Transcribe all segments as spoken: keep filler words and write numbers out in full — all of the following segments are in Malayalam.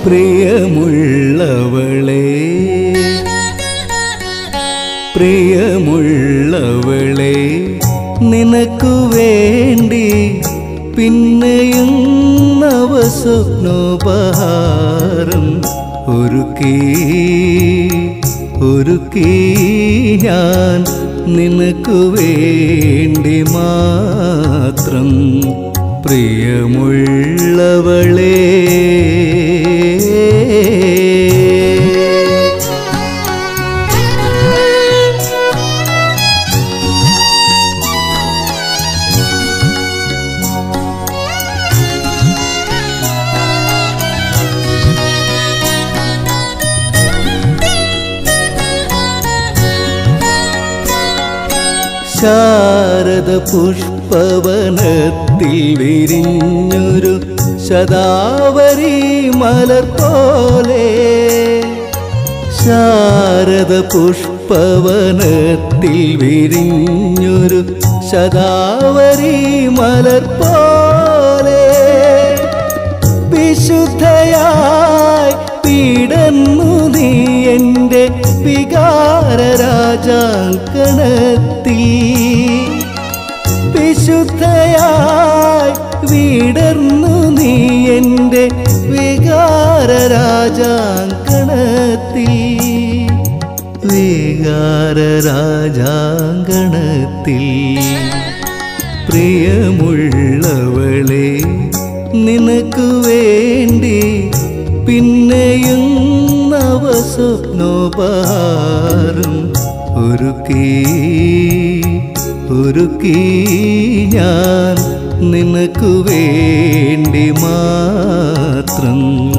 പ്രിയമുള്ളവളെ പ്രിയമുള്ളവളെ നിനക്കു വേണ്ടി പിന്നെയും നവസ്വപ്നോപഹാരം ഒരുക്കി ഒരുക്കി ഞാൻ നിനക്കു വേണ്ടി മാത്രം പ്രിയമുള്ളവളെ ശാരദ പുഷ്പവനത്തിൽ വിരിഞ്ഞൊരു ശതാവരി മലർ പോലെ ശാരദ പുഷ്പവനത്തിൽ വിരിഞ്ഞൊരു ശതാവരി മലർ പോലെ വിശുദ്ധയായി പീഡന്നു നീ എൻ്റെ വികാര രാജാങ്കണത്തിൽ വിശുദ്ധയായി വിടർന്നു നീ എൻ്റെ വികാര രാജാങ്കണത്തിൽ വികാര രാജാങ്കണത്തിൽ പ്രിയമുള്ളവളെ നിനക്കു വേണ്ടി പിന്നെയും നവസ്വപ്നോപഹാരം ഒരുക്കി ഒരുക്കി ഞാൻ നിനക്കു വേണ്ടി മാത്രം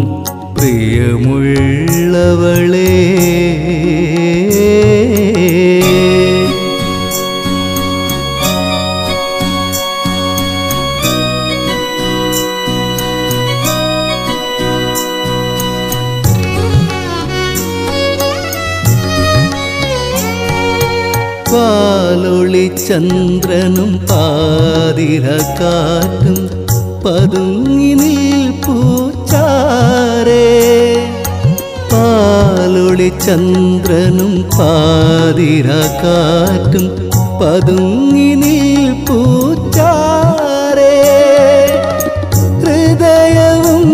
പ്രിയമുള്ളവളെ പാലൊളി ചന്ദ്രനും പാതിരക്കാറ്റും പതുങ്ങി നിൽപ്പൂ ചാരേ പാലൊളി ചന്ദ്രനും പാതിരക്കാറ്റും പതുങ്ങി നിൽപ്പൂ ചാരേ ഹൃദയവും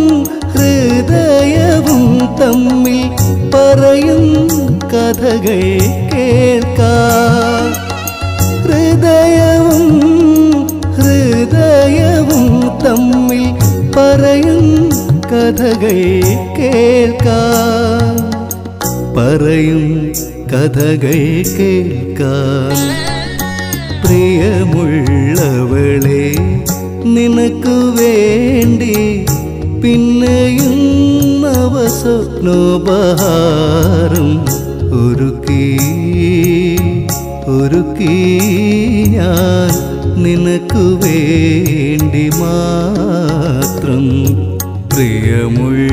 ഹൃദയവും തമ്മിൽ പറയും കഥകൾ കേൾക്കാം ഹൃദയവും ഹൃദയവും തമ്മിൽ പറയും കഥകൾ കേൾക്കാം പറയും കഥകൾ കേൾക്കാം പ്രിയമുള്ളവളെ നിനക്കു വേണ്ടി പിന്നെയും നവസ്വപ്നോപഹാരം ഒരുക്കി ഒരുക്കി ഞാൻ നിനക്കു വേണ്ടി മാത്രം പ്രിയമുള്ള